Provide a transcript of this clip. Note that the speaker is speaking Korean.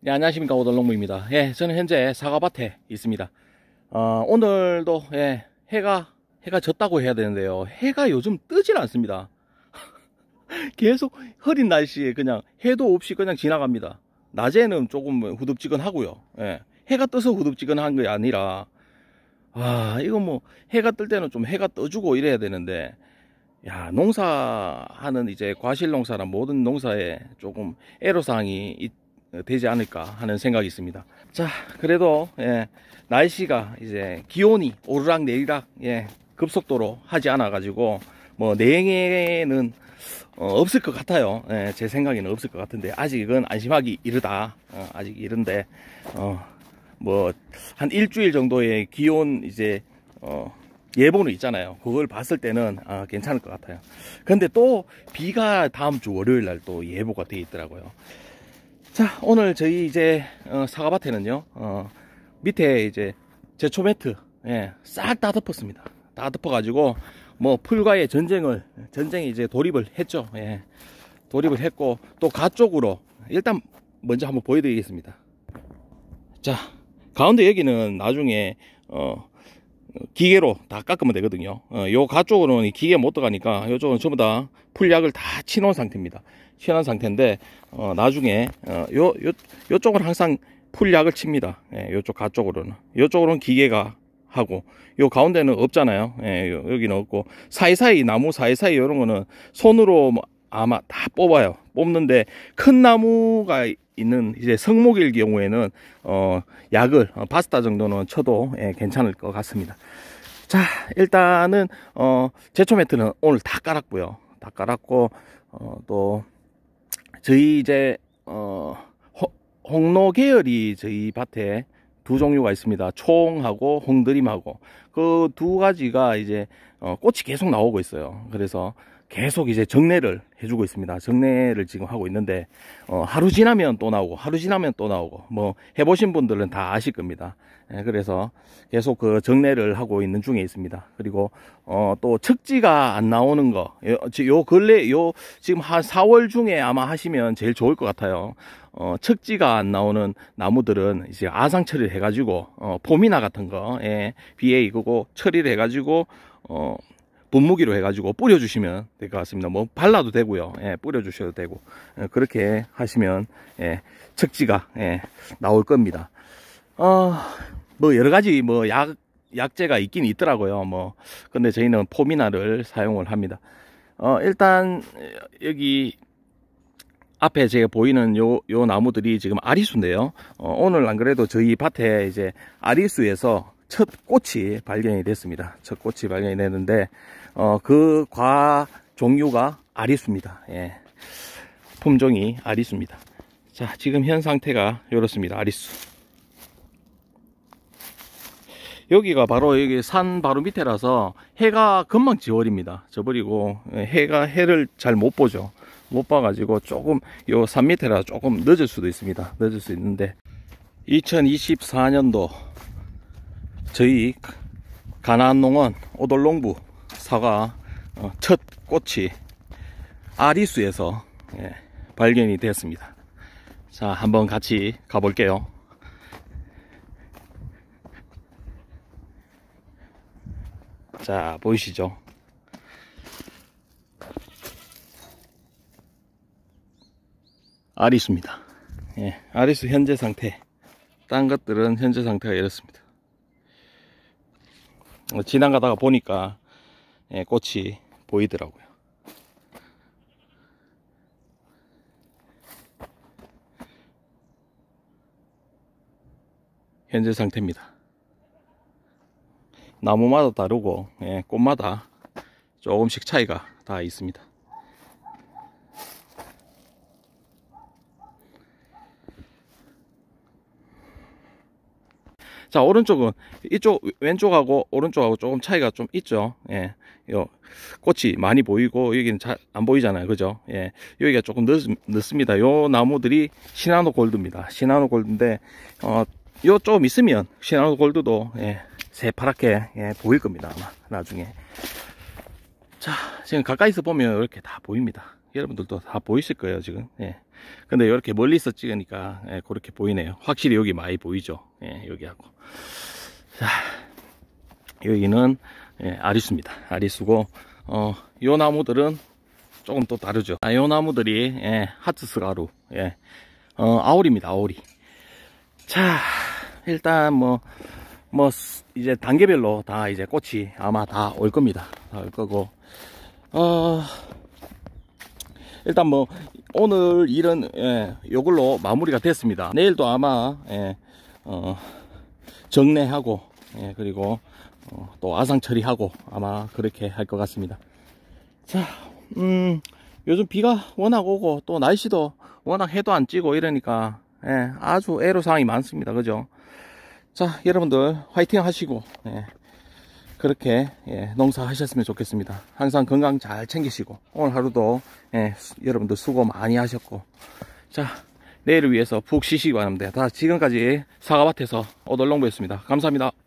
예, 안녕하십니까. 오돌농부입니다. 예, 저는 현재 사과밭에 있습니다. 오늘도, 예, 해가 졌다고 해야 되는데요. 해가 요즘 뜨질 않습니다. 계속 흐린 날씨에 그냥 해도 없이 그냥 지나갑니다. 낮에는 조금 후덥지근하고요. 예, 해가 떠서 후덥지근한 게 아니라, 이거 뭐, 해가 뜰 때는 좀 해가 떠주고 이래야 되는데, 야, 농사하는 이제 과실 농사나 모든 농사에 조금 애로사항이 되지 않을까 하는 생각이 있습니다. 자, 그래도 예, 날씨가 이제 기온이 오르락 내리락 급속도로 하지 않아 가지고 뭐 내행에는 없을 것 같아요. 예, 제 생각에는 없을 것 같은데 아직은 안심하기 이르다. 아직 이른데 뭐 한 일주일 정도의 기온 이제 예보는 있잖아요. 그걸 봤을 때는 괜찮을 것 같아요. 근데 또 비가 다음 주 월요일 날 또 예보가 되어 있더라고요. 자, 오늘 저희 이제 사과밭에는요 밑에 이제 제초매트 싹 다 덮었습니다. 다 덮어 가지고 뭐 풀과의 전쟁에 이제 돌입을 했죠. 돌입을 했고 또 가쪽으로 일단 먼저 한번 보여드리겠습니다. 자, 가운데 여기는 나중에 기계로 다 깎으면 되거든요. 요 가쪽으로는 기계 못 들어가니까 요쪽은 전부 다 풀약을 다 치놓은 상태입니다. 치놓은 상태인데 나중에 요쪽은 항상 풀약을 칩니다. 요쪽 가쪽으로는. 요쪽으로는 기계가 하고 요 가운데는 없잖아요. 여기는 없고 사이사이 나무 사이사이 이런 거는 손으로 아마 다 뽑아요. 뽑는데 큰 나무가 있는 이제 성목일 경우에는 약을 바스타 정도는 쳐도 괜찮을 것 같습니다. 자, 일단은 제초 매트는 오늘 다 깔았고요. 다 깔았고 또 저희 이제 홍로 계열이 저희 밭에 두 종류가 있습니다. 총하고 홍드림하고 그 두 가지가 이제 꽃이 계속 나오고 있어요. 그래서 계속 이제 정례를 해주고 있습니다. 정례를 지금 하고 있는데 하루 지나면 또 나오고 하루 지나면 또 나오고 뭐 해보신 분들은 다 아실 겁니다. 그래서 계속 그 정례를 하고 있는 중에 있습니다. 그리고 또 척지가 안 나오는 거 요 근래 지금 한 4월 중에 아마 하시면 제일 좋을 것 같아요. 척지가 안 나오는 나무들은 이제 아상 처리를 해가지고 포미나 같은 거 BA 그거 처리를 해가지고 분무기로 해가지고 뿌려주시면 될 것 같습니다. 뭐 발라도 되고요. 뿌려주셔도 되고 그렇게 하시면 척지가 나올 겁니다. 뭐 여러가지 뭐 약재가 있긴 있더라고요. 뭐 근데 저희는 포미나를 사용을 합니다. 일단 여기 앞에 제가 보이는 요 나무들이 지금 아리수인데요. 오늘 안 그래도 저희 밭에 이제 아리수에서 첫 꽃이 발견이 됐습니다. 첫 꽃이 발견이 됐는데 그 과 종류가 아리수입니다. 품종이 아리수입니다. 자, 지금 현 상태가 이렇습니다. 아리수. 여기가 바로 여기 산 바로 밑에라서 해가 금방 져버립니다. 져버리고 해를 잘 못 보죠. 못 봐가지고 조금 요 산 밑에라 조금 늦을 수도 있습니다. 늦을 수 있는데 2024년도 저희 가나안농원 오돌농부 사과 첫 꽃이 아리수에서 발견이 되었습니다. 자, 한번 같이 가볼게요. 자, 보이시죠? 아리수입니다. 아리수 현재 상태. 딴 것들은 현재 상태가 이렇습니다. 지나가다가 보니까 꽃이 보이더라고요. 현재 상태입니다. 나무마다 다르고 꽃마다 조금씩 차이가 다 있습니다. 자, 오른쪽은 왼쪽하고 오른쪽하고 조금 차이가 좀 있죠. 요 꽃이 많이 보이고 여기는 잘 안 보이잖아요. 그죠? 여기가 조금 늦습니다. 요 나무들이 시나노 골드입니다. 시나노 골드인데 요 조금 있으면 시나노 골드도 새파랗게 보일 겁니다. 아마 나중에. 자, 지금 가까이서 보면 이렇게 다 보입니다. 여러분들도 다 보이실 거예요, 지금. 예. 근데 이렇게 멀리서 찍으니까, 예, 그렇게 보이네요. 확실히 여기 많이 보이죠. 예, 여기하고. 자, 여기는, 예, 아리수입니다. 아리수고, 요 나무들은 조금 또 다르죠. 요 나무들이, 예, 하트스 가루, 예, 아오리입니다, 아오리. 자, 일단 이제 단계별로 다 이제 꽃이 아마 다 올 겁니다. 다 올 거고, 일단 오늘 일은, 예, 요걸로 마무리가 됐습니다. 내일도 아마, 예, 정례하고, 예, 그리고, 또 아상 처리하고 아마 그렇게 할 것 같습니다. 자, 요즘 비가 워낙 오고, 또 날씨도 워낙 해도 안 찌고 이러니까, 예, 아주 애로사항이 많습니다. 그죠? 자, 여러분들 화이팅 하시고, 예, 그렇게, 예, 농사 하셨으면 좋겠습니다. 항상 건강 잘 챙기시고, 오늘 하루도, 예, 여러분들 수고 많이 하셨고, 자, 내일을 위해서 푹 쉬시기 바랍니다. 다 지금까지 사과밭에서 오돌농부였습니다. 감사합니다.